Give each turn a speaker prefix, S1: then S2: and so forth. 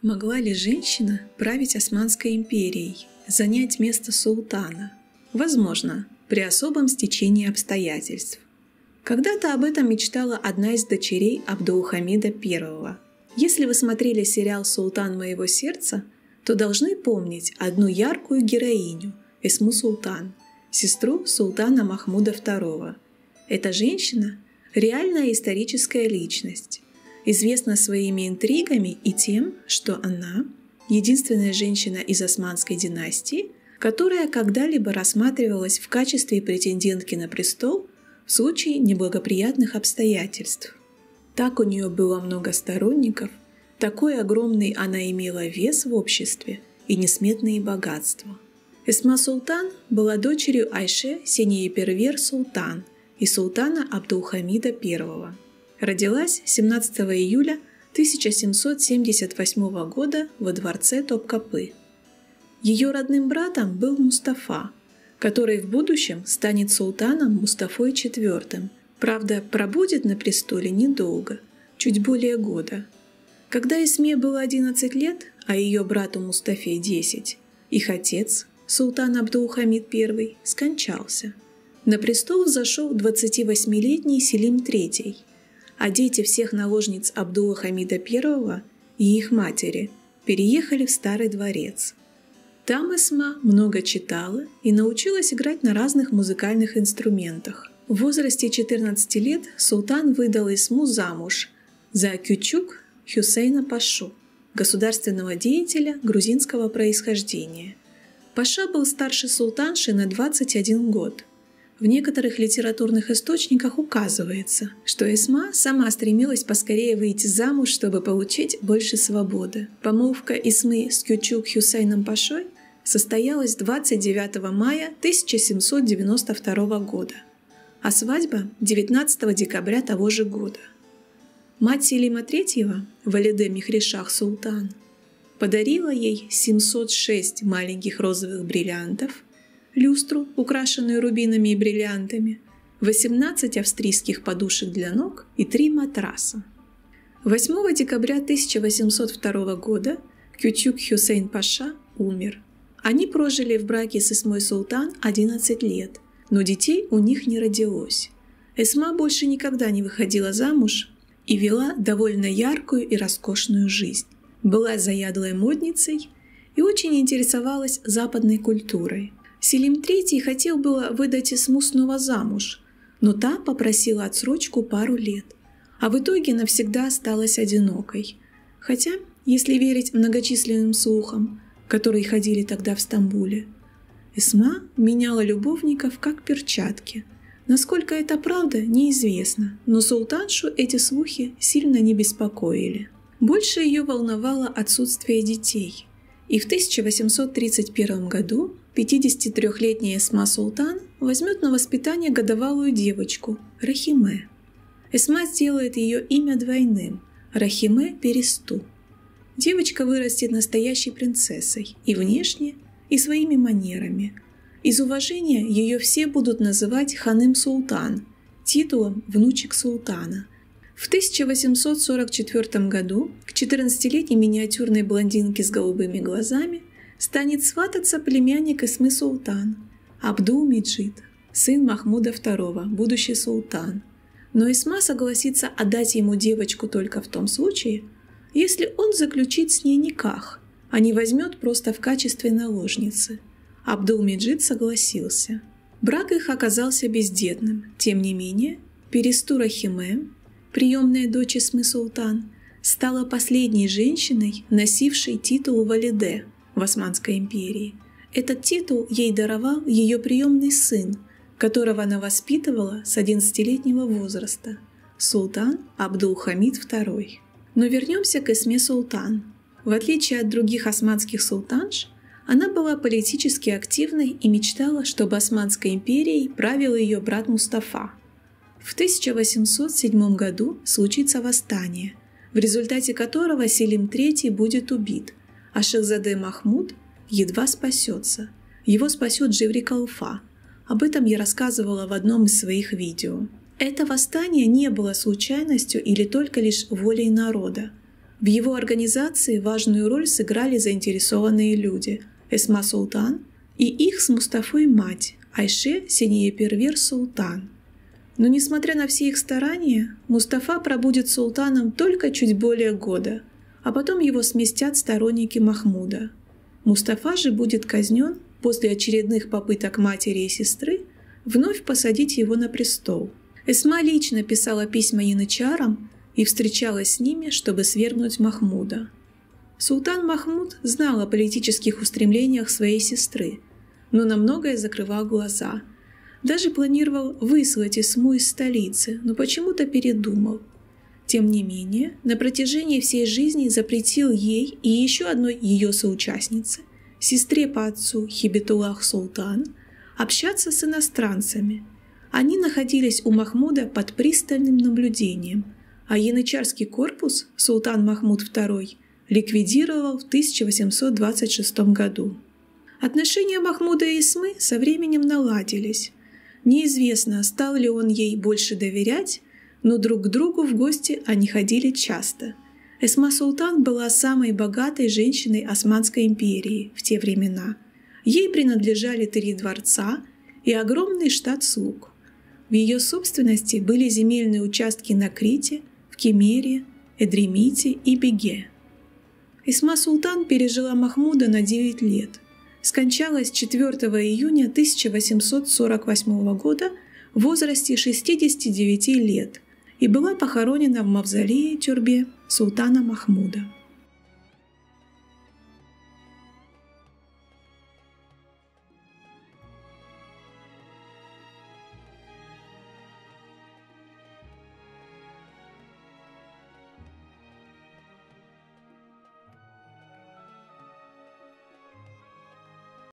S1: Могла ли женщина править Османской империей, занять место султана? Возможно, при особом стечении обстоятельств. Когда-то об этом мечтала одна из дочерей Абдулхамида I. Если вы смотрели сериал «Султан моего сердца», то должны помнить одну яркую героиню – Эсму Султан, сестру султана Махмуда II. Эта женщина – реальная историческая личность. Известна своими интригами и тем, что она – единственная женщина из османской династии, которая когда-либо рассматривалась в качестве претендентки на престол в случае неблагоприятных обстоятельств. Так у нее было много сторонников, такой огромный она имела вес в обществе и несметные богатства. Эсма Султан была дочерью Айше Сеньи-Первер Султан и султана Абдулхамида I. Родилась 17 июля 1778 года во дворце Топкапы. Ее родным братом был Мустафа, который в будущем станет султаном Мустафой IV. Правда, пробудет на престоле недолго, чуть более года. Когда Эсме было 11 лет, а ее брату Мустафе 10, их отец, султан Абдулхамид I, скончался. На престол взошел 28-летний Селим III, а дети всех наложниц Абдулхамида I и их матери переехали в Старый дворец. Там Эсма много читала и научилась играть на разных музыкальных инструментах. В возрасте 14 лет султан выдал Эсму замуж за Кючук Хюсейна Пашу, государственного деятеля грузинского происхождения. Паша был старше султанши на 21 год. В некоторых литературных источниках указывается, что Эсма сама стремилась поскорее выйти замуж, чтобы получить больше свободы. Помолвка Эсмы с Кючук Хюсейном Пашой состоялась 29 мая 1792 года, а свадьба – 19 декабря того же года. Мать Селима III, Валиде Мехришах Султан, подарила ей 706 маленьких розовых бриллиантов, люстру, украшенную рубинами и бриллиантами, 18 австрийских подушек для ног и 3 матраса. 8 декабря 1802 года Кючук Хюсейн Паша умер. Они прожили в браке с Эсмой Султан 11 лет, но детей у них не родилось. Эсма больше никогда не выходила замуж и вела довольно яркую и роскошную жизнь. Была заядлой модницей и очень интересовалась западной культурой. Селим III хотел было выдать Эсму снова замуж, но та попросила отсрочку пару лет, а в итоге навсегда осталась одинокой. Хотя, если верить многочисленным слухам, которые ходили тогда в Стамбуле, Эсма меняла любовников как перчатки. Насколько это правда, неизвестно, но султаншу эти слухи сильно не беспокоили. Больше ее волновало отсутствие детей. И в 1831 году 53-летняя Эсма Султан возьмет на воспитание годовалую девочку Рахиме. Эсма сделает ее имя двойным – Рахиме Пересту. Девочка вырастет настоящей принцессой и внешне, и своими манерами. Из уважения ее все будут называть Ханым Султан, титулом внучек султана. В 1844 году к 14-летней миниатюрной блондинке с голубыми глазами станет свататься племянник Эсмы Султан, Абдул-Меджид, сын Махмуда II, будущий султан. Но Эсма согласится отдать ему девочку только в том случае, если он заключит с ней никах, а не возьмет просто в качестве наложницы. Абдул-Меджид согласился. Брак их оказался бездетным. Тем не менее, Пересту Рахиме, приемная дочь Эсмы Султан, стала последней женщиной, носившей титул Валиде в Османской империи. Этот титул ей даровал ее приемный сын, которого она воспитывала с 11-летнего возраста, султан Абдулхамид II. Но вернемся к Эсме Султан. В отличие от других османских султанш, она была политически активной и мечтала, чтобы Османской империей правил ее брат Мустафа. В 1807 году случится восстание, в результате которого Селим III будет убит, а Шахзаде Махмуд едва спасется. Его спасет Джеври Калфа. Об этом я рассказывала в одном из своих видео. Это восстание не было случайностью или только лишь волей народа. В его организации важную роль сыграли заинтересованные люди – Эсма Султан и их с Мустафой мать Айше Сенье-Первер Султан. Но несмотря на все их старания, Мустафа пробудет султаном только чуть более года, а потом его сместят сторонники Махмуда. Мустафа же будет казнен после очередных попыток матери и сестры вновь посадить его на престол. Эсма лично писала письма янычарам и встречалась с ними, чтобы свергнуть Махмуда. Султан Махмуд знал о политических устремлениях своей сестры, но на многое закрывал глаза. Даже планировал выслать Эсму из столицы, но почему-то передумал. Тем не менее, на протяжении всей жизни запретил ей и еще одной ее соучастнице, сестре по отцу Хибетуллах Султан, общаться с иностранцами. Они находились у Махмуда под пристальным наблюдением, а янычарский корпус султан Махмуд II ликвидировал в 1826 году. Отношения Махмуда и Эсмы со временем наладились. Неизвестно, стал ли он ей больше доверять, но друг к другу в гости они ходили часто. Эсма Султан была самой богатой женщиной Османской империи в те времена. Ей принадлежали 3 дворца и огромный штат слуг. В ее собственности были земельные участки на Крите, в Кемере, Эдремите и Беге. Эсма Султан пережила Махмуда на 9 лет. Скончалась 4 июня 1848 года в возрасте 69 лет и была похоронена в мавзолее-тюрбе султана Махмуда.